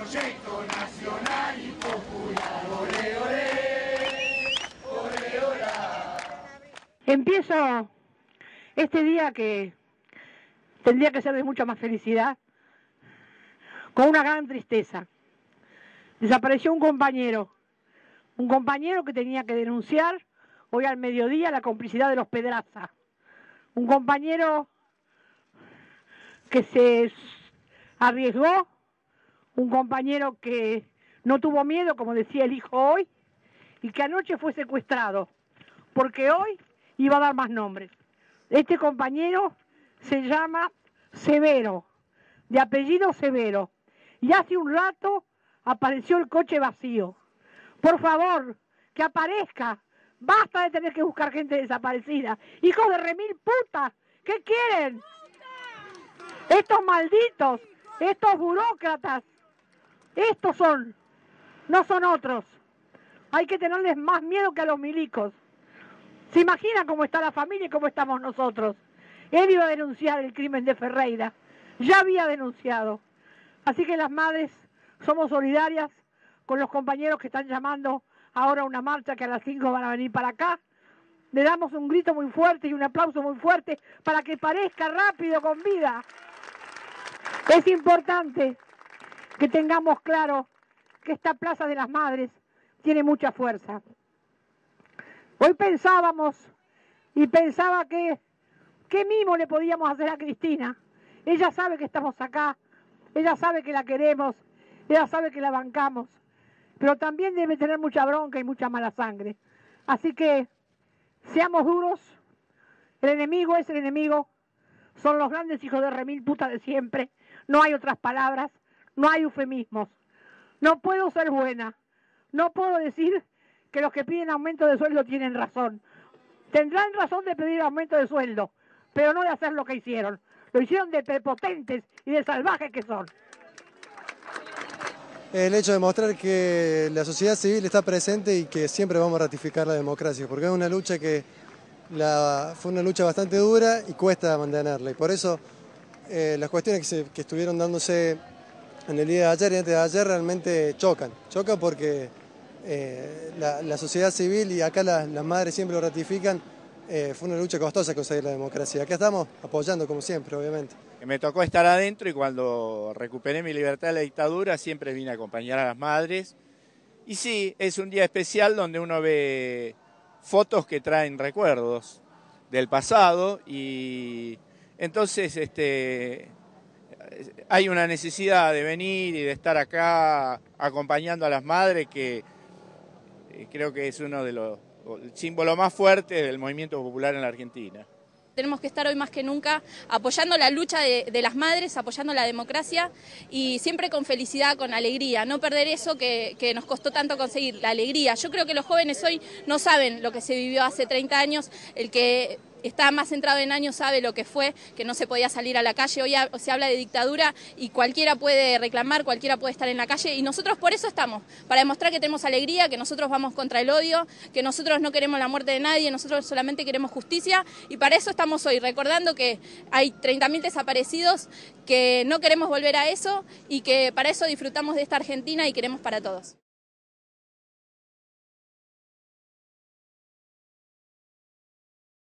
proyecto nacional y popular. Olé, olé, olé, olá. Empiezo este día que tendría que ser de mucha más felicidad, con una gran tristeza. Desapareció un compañero que tenía que denunciar hoy al mediodía la complicidad de los Pedraza. Un compañero que se arriesgó, un compañero que no tuvo miedo, como decía el hijo hoy, y que anoche fue secuestrado, porque hoy iba a dar más nombres. Este compañero se llama Severo, de apellido Severo, y hace un rato apareció el coche vacío. Por favor, que aparezca. Basta de tener que buscar gente desaparecida. Hijos de remil puta, ¿qué quieren? Estos malditos, estos burócratas, estos son, no son otros. Hay que tenerles más miedo que a los milicos. ¿Se imagina cómo está la familia y cómo estamos nosotros? Él iba a denunciar el crimen de Ferreira, ya había denunciado. Así que las madres somos solidarias con los compañeros que están llamando ahora a una marcha, que a las 5 van a venir para acá. Le damos un grito muy fuerte y un aplauso muy fuerte para que parezca rápido con vida. Es importante que tengamos claro que esta Plaza de las Madres tiene mucha fuerza. Hoy pensábamos y pensaba que qué mimo le podíamos hacer a Cristina. Ella sabe que estamos acá, ella sabe que la queremos, ella sabe que la bancamos, pero también debe tener mucha bronca y mucha mala sangre. Así que seamos duros, el enemigo es el enemigo, son los grandes hijos de remil puta de siempre, no hay otras palabras, no hay eufemismos. No puedo ser buena, no puedo decir que los que piden aumento de sueldo tienen razón. Tendrán razón de pedir aumento de sueldo, pero no de hacer lo que hicieron. Lo hicieron de prepotentes y de salvajes que son. El hecho de mostrar que la sociedad civil está presente y que siempre vamos a ratificar la democracia, porque es una lucha que fue una lucha bastante dura y cuesta mantenerla. Y por eso las cuestiones que estuvieron dándose en el día de ayer y antes de ayer realmente chocan. Chocan porque la sociedad civil, y acá las madres siempre lo ratifican, fue una lucha costosa conseguir la democracia. Acá estamos apoyando como siempre, obviamente. Me tocó estar adentro y cuando recuperé mi libertad de la dictadura siempre vine a acompañar a las madres. Y sí, es un día especial donde uno ve fotos que traen recuerdos del pasado y entonces hay una necesidad de venir y de estar acá acompañando a las madres que creo que es uno de los símbolos más fuertes del movimiento popular en la Argentina. Tenemos que estar hoy más que nunca apoyando la lucha de las madres, apoyando la democracia y siempre con felicidad, con alegría. No perder eso que nos costó tanto conseguir, la alegría. Yo creo que los jóvenes hoy no saben lo que se vivió hace 30 años. El que está más centrado en años sabe lo que fue, que no se podía salir a la calle. Hoy se habla de dictadura y cualquiera puede reclamar, cualquiera puede estar en la calle y nosotros por eso estamos, para demostrar que tenemos alegría, que nosotros vamos contra el odio, que nosotros no queremos la muerte de nadie, nosotros solamente queremos justicia y para eso estamos hoy, recordando que hay 30.000 desaparecidos, que no queremos volver a eso y que para eso disfrutamos de esta Argentina y queremos para todos.